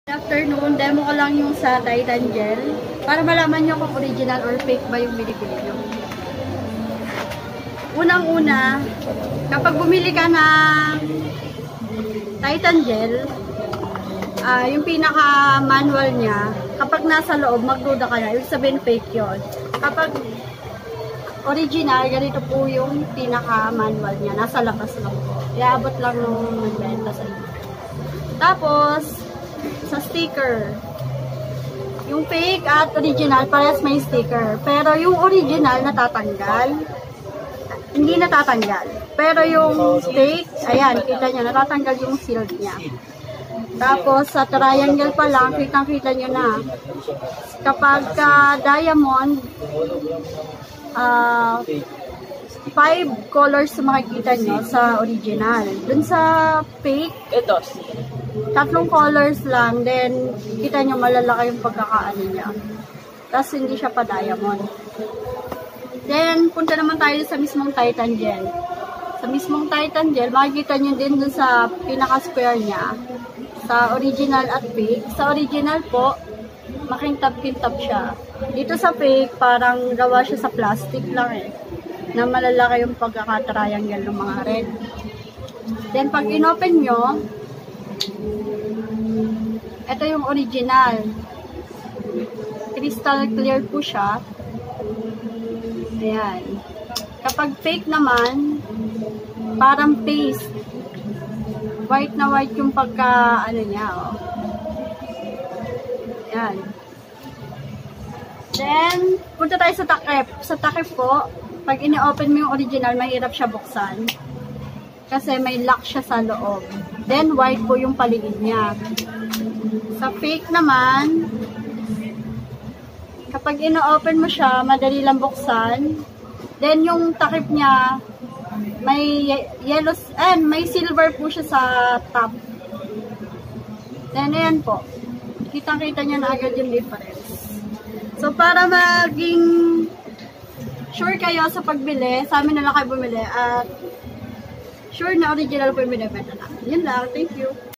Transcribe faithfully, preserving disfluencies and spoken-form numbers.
Good afternoon, demo ko lang yung sa Titan Gel para malaman nyo kung original or fake ba yung binibili nyo. Unang-una, kapag bumili ka ng Titan Gel, uh, yung pinaka-manual niya, kapag nasa loob, magduda ka na, ibig sabihin fake yun. Kapag original, ganito po yung pinaka-manual niya, nasa labas lang po. Iabot lang nung nagbenta sa inyo. Tapos, sa sticker, yung fake at original parehas may sticker, pero yung original natatanggal, hindi natatanggal, pero yung fake, ayan, kita nyo, natatanggal yung seal niya. Tapos sa triangle pa lang, kitang kita nyo na kapag ka diamond, uh, five colors makikita nyo sa original. Dun sa fake, ito tatlong colors lang, then kita nyo malalaki yung pagkakaano niya. Tapos hindi siya pa diamond. Then punta naman tayo sa mismong Titan Gel. Sa mismong Titan Gel, makikita nyo din dun sa pinaka-square niya. Sa original at fake. Sa original po, makintab-kintab siya. Dito sa fake, parang gawa siya sa plastic lang eh. Na malalaki yung pagkaka-triangle ng mga red. Then pag inopen nyo, ito yung original. Crystal clear po siya. Ayan. Kapag fake naman, parang paste. White na white yung pagka, ano niya, oh. Ayan. Then, punta tayo sa takip. Sa takip po, pag ini-open mo yung original, mahirap siya buksan. Kasi may lock siya sa loob. Then, white po yung paligid niya. Sa fake naman, kapag ino-open mo siya, madali lang buksan. Then, yung takip niya, may yellow, and may silver po siya sa top. Then, ayan po. Kitang-kita niya na agad yung difference. So, para maging sure kayo sa pagbili, sa amin na lang kayo bumili, at sure na original po yung binibenta namin. Yun lang. Thank you.